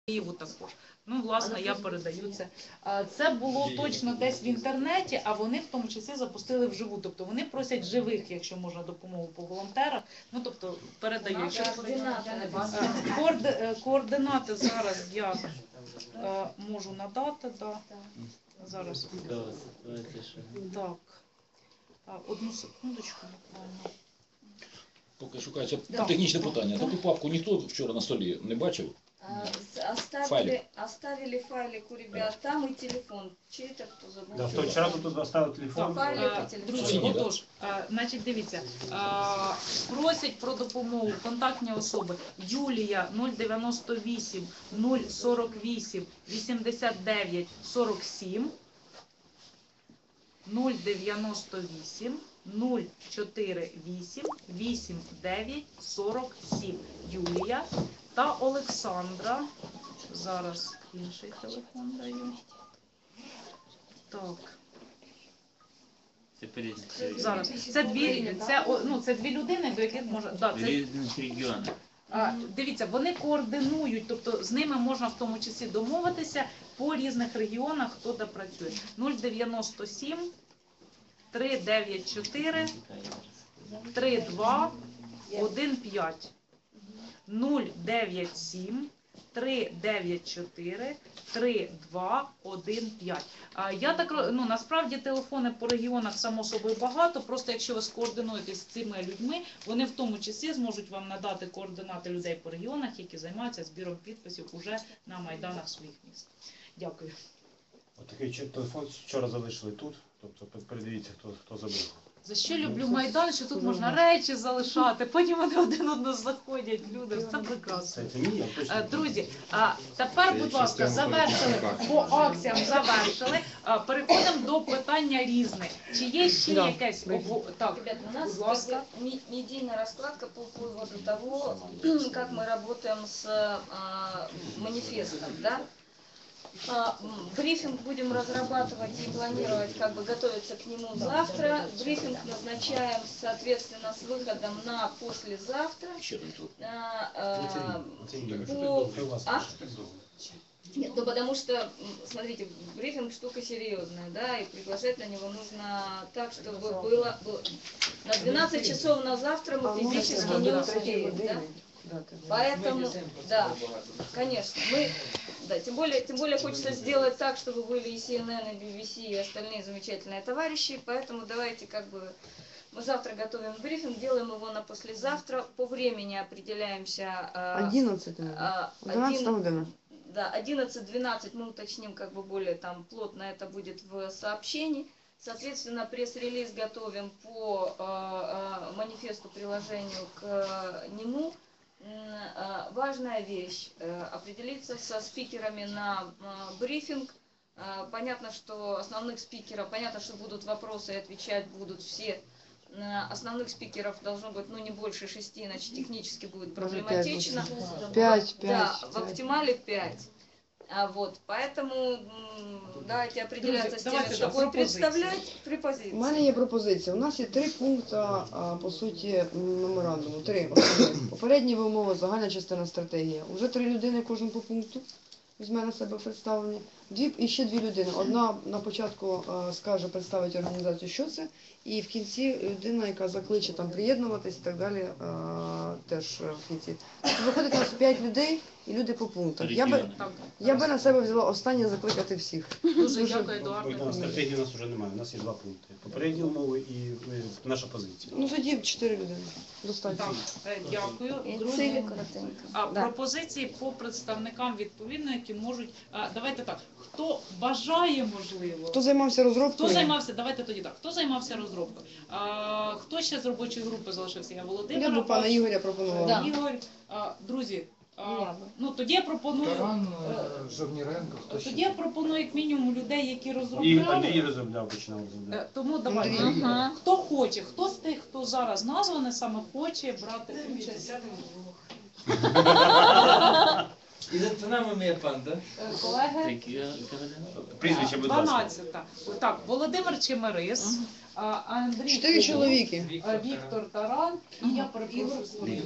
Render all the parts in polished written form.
Києву також. Ну, власне, я передаю це. Це було точно десь в інтернеті, а вони в тому числі запустили вживу. Тобто вони просять живих, якщо можна, допомогу по волонтерах. Ну, тобто, передаю. Якщо... Координати зараз я можу надати. Да. Зараз. Так. Одну секундочку, буквально. Поки шукається технічне питання. Таку папку ніхто вчора на столі не бачив? Оставили файлик у ребят, там и телефон. Чей-то кто забыл. Да, хто вчора тут оставив телефон. Друзі, отож, значить, дивіться, просять про допомогу контактні особи Юлія 098 048 89 47 098 048 89 47 Юлія та Олександра. Зараз інший телефон даю. Так. Зараз. Це дві людини, до яких можна... Да, дивіться, вони координують, тобто з ними можна в тому числі домовитися по різних регіонах, хто де працює. 097 394 32 15 097 394 3215. Я так, насправді телефони по регіонах само собою багато, просто якщо ви скоординуєтесь з цими людьми, вони в тому числі зможуть вам надати координати людей по регіонах, які займаються збіром підписів уже на майданах своїх міст. Дякую. Отакий телефон вчора залишили тут, тобто передивіться, хто забив. За що люблю Майдан, що тут можна речі залишати, потім вони один одного заходять, люди, це прекрасно. Друзі, тепер, будь ласка, завершили, по акціям завершили, переходимо до питання різних. Чи є ще якесь... Так, ребят, у нас недельная раскладка по поводу того, как мы работаем с манифестом, да? Брифинг будем разрабатывать и планировать, как бы готовиться к нему завтра. Брифинг назначаем, соответственно, с выходом на послезавтра. Нет, ну потому что, смотрите, брифинг штука серьезная, да, и приглашать на него нужно так, чтобы было... На 12 часов на завтра мы физически не успеем, да? Поэтому, да, конечно, мы, да, тем более хочется сделать так, чтобы были и CNN, и BBC, и остальные замечательные товарищи, поэтому давайте как бы, мы завтра готовим брифинг, делаем его на послезавтра, по времени определяемся. 11, 12 година. Да, 11-12 мы уточним как бы более там плотно, это будет в сообщении. Соответственно, пресс-релиз готовим по манифесту, приложению к нему. Важная вещь – определиться со спикерами на брифинг. Понятно, что основных спикеров, понятно, что будут вопросы, и отвечать будут все. Основных спикеров должно быть, не больше 6, иначе технически будет проблематично. 5. Да, в оптимале 5. Вот, поэтому давайте определяться с теми, что будет представлять при позиции. У мене є пропозиція. У нас є 3 пункти, по суті, меморандуму. 3. Попередні вимови, загальна частина стратегії. Уже 3 людини кожен по пункту візьме на себе представлені. І ще 2 людини. Одна на початку скаже, представить організацію, що це, і в кінці людина, яка закличе там приєднуватись і так далі, теж в кінці. Виходить у нас 5 людей і люди по пунктах. Я би на себе взяла останнє закликати всіх. Дуже дякую, Едуард. Стратегії у нас вже немає, у нас є 2 пункти. Попередні умови і наша позиція. Ну тоді 4 людини. Достатньо. Так, дякую. Друзі, пропозиції по представникам відповідно, які можуть... Давайте так, хто бажає, можливо... Хто займався розробкою? Давайте тоді так. Хто займався розробкою? Хто ще з робочої групи залишився? Я Володимир. Я б пана Ігоря пропонувала. Ігор, друзі, тоді я пропоную... Жовніренко, хто ще? Тоді я пропоную як мінімум людей, які розробляли. І Андрій розробляв, починав розробляти. Тому давайте. Хто хоче, хто з тих, хто зараз названий, саме хоче брати участь. І за цінами має пан, так? Колеги? Прізвище, будь ласка. 12. Так, Володимир Чемерис, Андрій 4 Кубов, чоловіки. Віктор Таран і я перепрошую.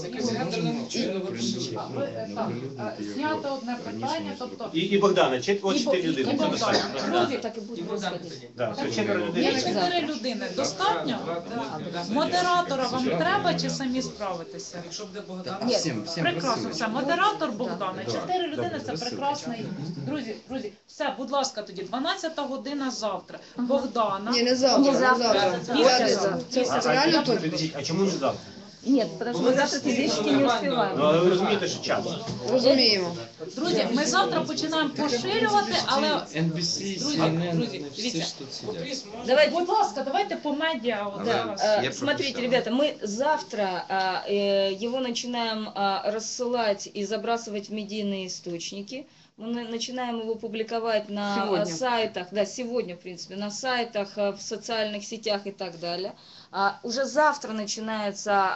Знято одне питання, тобто І Богдана, от 4 і людини. Богдан. Друзі, Так и будет происходить. Да, це 4 є людей. 4 людини. Достатньо? Модератора вам треба чи самі справитеся? Якщо буде Богдан, Прекрасно, все. Модератор Богдана. 4 людини це прекрасний. Друзі, все, будь ласка, тоді 12 година завтра. Богдана. Ні, не завтра, не завтра. Після. Це реально тут. Підождіть, а чому не завтра? Нет, потому что мы завтра физически не успеваем. Ну, але ви розумієте, що час. Розуміємо. Друзі, ми завтра починаємо поширювати, але NBC, Друзі, CNN, дивіться. все ж тут сидять. Давайте. будь ласка, давайте по медіа. от зараз. Смотрите, ребята, мы завтра его начинаем рассылать и забрасывать в медийные источники. Мы начинаем его публиковать на Сегодня. сайтах, да, сегодня, в принципе, на сайтах, в социальных сетях и так далее. Уже завтра начинается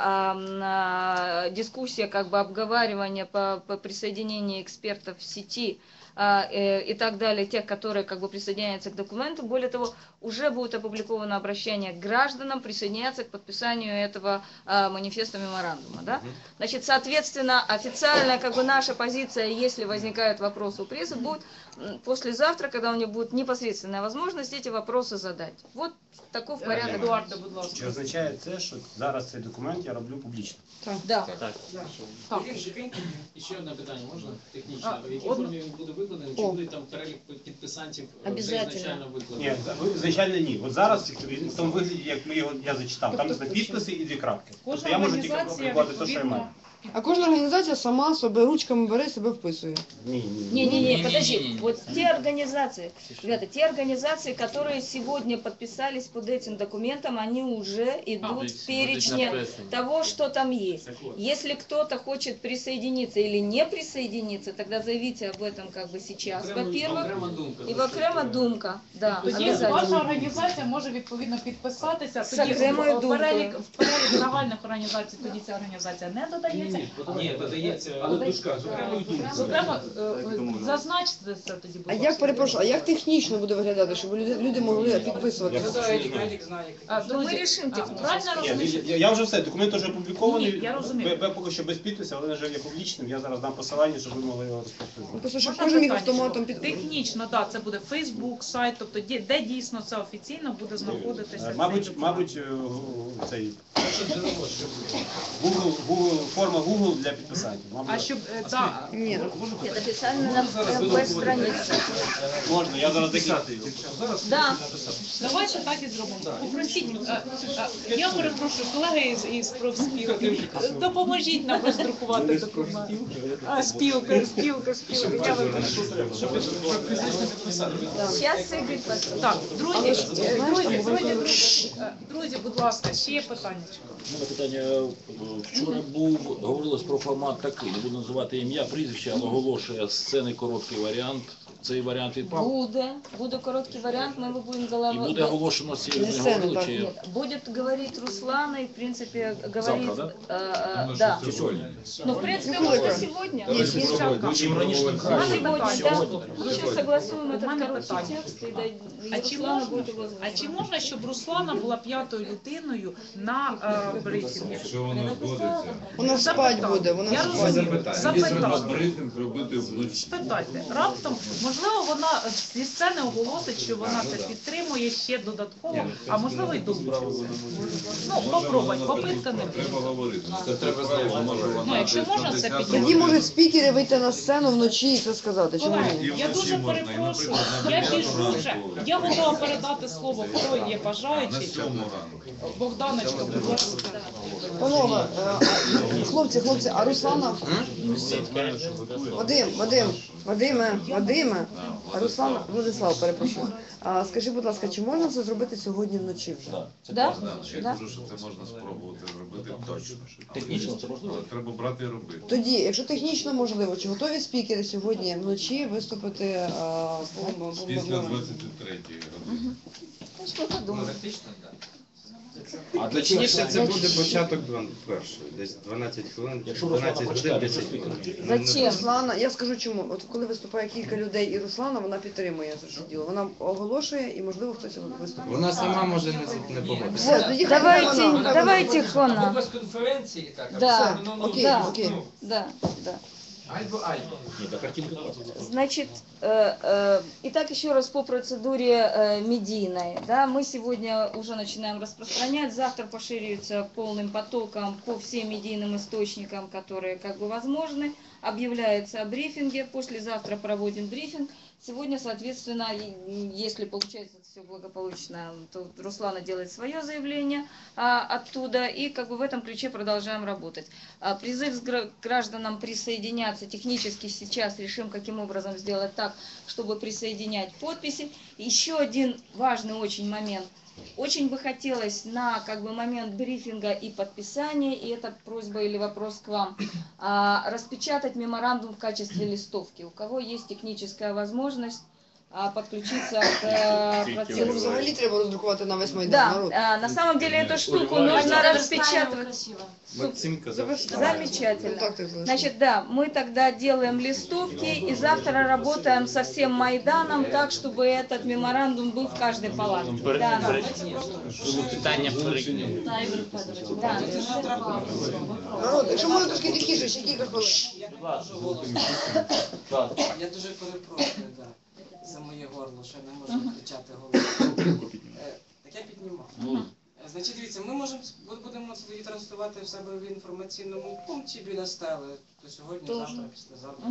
дискуссия, как бы обговаривание по присоединению экспертов в сети и так далее, тех, которые как бы присоединяются к документу. Более того, уже будет опубликовано обращение к гражданам присоединяться к подписанию этого манифеста меморандума. Да? Значит, соответственно, официальная как бы наша позиция, если возникают вопросы у прессы, будет послезавтра, когда у них будет непосредственная возможность эти вопросы задать. Вот таков порядок. Едуарде, будь ласка. Чи означає це, що зараз цей документ я роблю публічно? Да. Так. І ще одне питання, можна? Технічно. В якій одне. формі він буде викладений? Чи буде там перелік підписантів вже Обязательно. ізначально Ні, викладений? звичайно ні. От зараз в тому вигляді, як я зачитав, там написано підписи і 2 крапки. Тобто Кожна я можу тільки організація опублікувати те, що я маю. відповідно. А кожна організація сама себе ручками бере і себе вписує. Ні, ні. Не-не-не, подожди. Вот те организации, ребята, те организации, которые сегодня подписались под этим документом, они уже идут в перечне того, что там есть. Если кто-то хочет присоединиться или не присоединиться, тогда заявите об этом как бы сейчас, во-первых. Окрема думка. И окрема думка, да, Тоді обязательно. ваша організація може відповідно підписатися. З Тоді окремою в перелік думкою. загальних організацій тоді ця організація не додається. Ні, додається, але в дужках, з окремою думкою. Зокрема, зазначте це тоді, будь А ласка. як, перепрошую, а як технічно буде виглядати, щоб люди могли підписувати? Друзі, Ми рішимо правильно Ні, розумієте? я вже все, документ вже опублікований. Ні, я розумію. Поки що без підпису, але він вже є публічним. Я зараз дам посилання, щоб ви могли його Ну, розповсюджувати. просто щоб Можна кожен міг питання? автоматом під... Технічно, так, це буде Facebook, сайт, тобто де дійсно це офіційно буде знаходитися. цей документ. Мабуть, цей форма Google для підписання. А щоб так, Ні, Нет, официально на веб-странице. Можна, я зараз декілька. Да. давайте так і зробимо. Попросіть, я перепрошую, колеги із профспілки, допоможіть нам роздрукувати документ. Спілка, я вибачу. Сейчас Игорь подпишет. Так, друзі, будь ласка, ще є питання. У мене питання. Вчора говорилось про формат такий, не буду називати ім'я, прізвище, але оголошує сцени короткий варіант. Цей варіант відпав. Буде короткий вариант, мы его будем І буде оголошено з цією Не не сцену, говорили, так, чи Нет, будет говорить Руслана и, в принципе, говорит... Завтра, да. чи сьогодні? Ну, в принципе, Ну, можно это- сегодня. Чим раніше, тим краще. Сегодня, да. Сейчас согласуем У этот мене короткий питання. текст, и А чи Руслана можна, будет его а чи можна, щоб Руслана була п'ятою людиною на брифінгі? Якщо вона згодиться, вона спать буде, вона Я спать. розумію. Запитати. брифінг робити вночі. Спитайте. Раптом, можливо, вона зі сцени оголосить, що вона це підтримує ще додатково, а можливо й долучиться. Ну, попробуй, попитка не Треба буде. говорити. Це треба знати, може вона Ну, якщо можна, це десь Тоді можуть спікери вийти на сцену вночі і це сказати, чому Колеги, ні? я дуже перепрошую, я біжу вже. Я готова передати слово, хто є на бажаючий. 7 ранку. Богданочка, будь ласка. Панове, хлопці, а Руслана? Вадиме, а Руслана, Владислав, перепрошую. А скажи, будь ласка, чи можна це зробити сьогодні вночі вже? Да? Я Да? кажу, що це можна спробувати зробити точно. Технічно це можливо? Але треба брати і робити. Тоді, якщо технічно можливо, чи готові спікери сьогодні вночі виступити по Після 23-ї години. Ну, что подумать. А для Точніше, це буде початок першої, десь 12 хвилин, Якщо 12 Руслана годин, почитає, 10 хвилин. Зачем? Руслана, я скажу чому. От коли виступає кілька людей і Руслана, вона підтримує це діло. Вона оголошує і, можливо, хтось виступає. Вона сама може не погодитися. Все, тоді хай Давайте, вона. давайте Або вона. без конференції, так, Да. або, Окей, да. окей. Да, да. Альбо. Ні, та картинка. Значит, итак, еще раз по процедуре медийной. Да, мы сегодня уже начинаем распространять, завтра поширится полным потоком по всем медийным источникам, которые как бы возможны. Объявляется о брифинге, послезавтра проводим брифинг. Сегодня, соответственно, если получается все благополучно, то Руслана делает свое заявление оттуда, и как бы в этом ключе продолжаем работать. Призыв к гражданам присоединяться технически сейчас решим, каким образом сделать так, чтобы присоединять подписи. Еще один важный очень момент. Очень бы хотелось на как бы момент брифинга и подписания, и это просьба или вопрос к вам, распечатать меморандум в качестве листовки. У кого есть техническая возможность подключиться к Ну, процессу. взагалі треба роздрукувати на весь Майдан Да, народ. на самом деле эту штуку нужно распечатывать. Максим казав, що Замечательно. Ну, так ти залишив. Значит, да, мы тогда делаем листовки и завтра работаем со всем Майданом так, чтобы этот меморандум был в каждой палатке. Да. Питання Да. Народ, якщо можна трошки тихіше, ще кілька хвилин. Я дуже перепрошую, за моє горло, що я не можу кричати голосом. Так я піднімав. Значить, дивіться, ми будемо тоді транслювати в себе в інформаційному пункті біля стели. То сьогодні, завтра, післязавтра.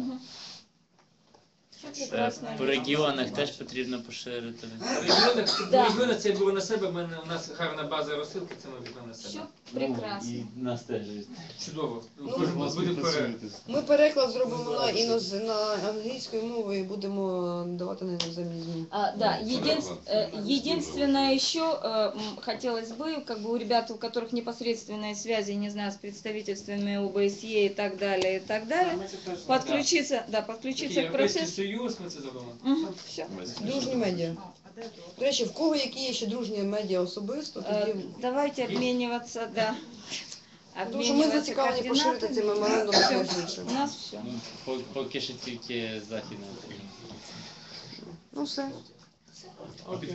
по регіонах теж потрібно поширити. Да. Регіони це було на себе, у нас гарна база розсилки, це ми візьмемо на Все себе. прекрасно. І нас теж. Чудово. Ну, Кожен буде перед. Ми переклад зробимо на англійською мовою і будемо давати на іноземні ЗМІ. Да, единственное еще хотелось бы, как бы у ребят, у которых непосредственные связи, не знаю, с представительствами ОБСЕ и так далее, подключиться, подключиться к процессу. Союз, ми це зробимо. Все. Дружні медіа. До речі, в кого які є ще дружні медіа особисто, тоді... Давайте обмениваться, да. Тому що ми зацікавлені поширити цей меморандум якнайшвидше. У нас все. Поки що тільки західна Україна. Ну все.